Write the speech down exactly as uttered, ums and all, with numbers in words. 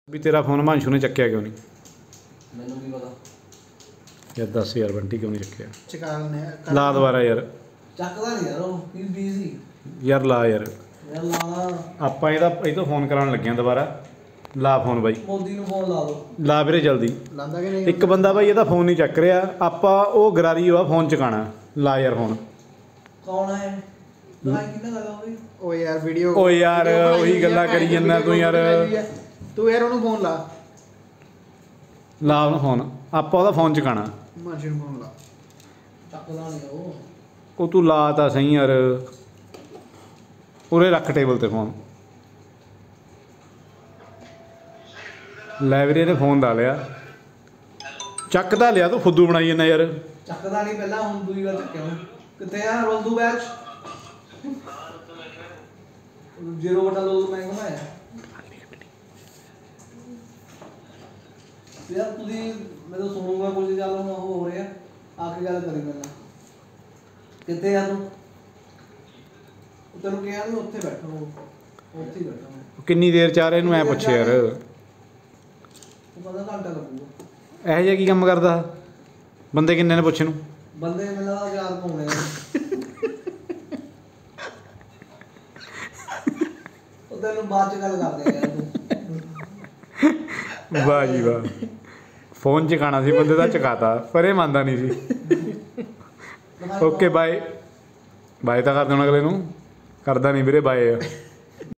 भी तेरा फोन हिमांशु ने चक्या क्यों नहीं? मैनू भी पता यार दस यार बंटी क्यों नहीं चक्या? चकाल ने ला दोबारा यार। ਚੱਕਦਾ ਨਹੀਂ ਯਾਰ ਉਹ ਹੀ ਬਿਜ਼ੀ यार ला यार ਯਾਰ ਲਾ ਆਪਾਂ ਇਹਦਾ ਇਹ ਤੋਂ ਫੋਨ ਕਰਾਉਣ ਲੱਗੇ ਆ ਦੁਬਾਰਾ। ਲਾ ਫੋਨ ਬਾਈ, ਮੋਦੀ ਨੂੰ ਫੋਨ ਲਾ ਦੋ। ਲਾ ਵੀਰੇ ਜਲਦੀ। ਲਾਂਦਾ ਕਿ ਨਹੀਂ? ਇੱਕ ਬੰਦਾ ਬਾਈ ਇਹਦਾ ਫੋਨ ਨਹੀਂ ਚੱਕ ਰਿਹਾ, ਆਪਾਂ ਉਹ ਗਰਾਰੀ ਆ ਫੋਨ ਚਕਾਣਾ। ਲਾ ਯਾਰ ਫੋਨ। ਕੌਣ ਹੈ ਲਾਈ ਕਿੰਨਾ ਲਗਾ ਬਈ? ਓ ਯਾਰ ਵੀਡੀਓ ਓ ਯਾਰ ਉਹੀ ਗੱਲਾਂ ਕਰੀ ਜਾਂਦਾ ਤੂੰ ਯਾਰ। ਤੂੰ ਯਾਰ ਉਹਨੂੰ ਫੋਨ ਲਾ ਲਾ ਉਹਨੂੰ ਫੋਨ, ਆਪਾਂ ਉਹਦਾ ਫੋਨ ਚਕਾਣਾ। ਮਾਂਸ਼ੀ ਨੂੰ ਫੋਨ ਲਾ। ਚੱਕਦਾ ਨਹੀਂ ਉਹ ਉਹ ਤੂੰ ਲਾ ਤਾਂ ਸਹੀ ਯਾਰ, ਉਰੇ ਰੱਖ ਟੇਬਲ ਤੇ ਫੋਨ। ਲਾਇਬ੍ਰੇਰੀ ਨੇ ਫੋਨ ਲਾ ਲਿਆ, ਚੱਕ ਤਾਂ ਲਿਆ, ਤੂੰ ਫੁੱਦੂ ਬਣਾਈ ਜਾਂਦਾ ਯਾਰ। ਚੱਕਦਾ ਨਹੀਂ ਪਹਿਲਾਂ, ਹੁਣ ਦੂਜੀ ਵਾਰ ਚੱਕਿਆ ਮੈਂ। ਕਿੱਥੇ ਆ ਰੋਲ ਦੂ ਬੈਚ? ਜ਼ੀਰੋ ਬਟਾ ਲੋਲ ਮੈਂ ਘੁਮਾਇਆ ਯਾਰ। ਤੁਸੀਂ ਮੈਂ ਤਾਂ ਸੁਣੂਗਾ ਕੁਝ ਚੱਲ ਹੁਣ ਉਹ ਹੋ ਰਿਹਾ, ਆ ਕੇ ਗੱਲ ਕਰੀ ਮੇਰੇ ਨਾਲ। ਕਿੱਥੇ ਆ ਤੂੰ? ਉਹ ਤੈਨੂੰ ਕਿਹਾ ਨਹੀਂ ਉੱਥੇ ਬੈਠਾ, ਉਹ ਉੱਥੇ ਹੀ ਬੈਠਾ ਮੈਂ। ਕਿੰਨੀ ਦੇਰ ਚਾਹ ਰਿਹਾ ਇਹਨੂੰ ਐ ਪੁੱਛ ਯਾਰ। ਉਹ ਪਤਾ ਘੰਟਾ ਲੱਗੂਗਾ। ਇਹੋ ਜਿਹਾ ਕੀ ਕੰਮ ਕਰਦਾ? ਬੰਦੇ ਕਿੰਨੇ ਨੇ ਪੁੱਛ ਨੂੰ? ਬੰਦੇ ਮੈਨੂੰ ਲੱਗਦਾ ਚਾਰ ਪਾਉਣੇ ਆ। ਉਹ ਤੈਨੂੰ ਬਾਅਦ ਚ ਗੱਲ ਕਰਦੇ ਯਾਰ ਤੂੰ। ਵਾਹ ਜੀ ਵਾਹ, ਫੋਨ ਚਕਾਣਾ ਸੀ ਬੰਦੇ ਦਾ, ਚਕਾਤਾ, ਪਰ ਇਹ ਮੰਨਦਾ ਨਹੀਂ ਸੀ। ਓਕੇ ਬਾਏ ਬਾਏ ਤਾਂ ਕਰ ਦੇਣਾ ਅਗਲੇ ਨੂੰ, ਕਰਦਾ ਨਹੀਂ ਵੀਰੇ ਬਾਏ।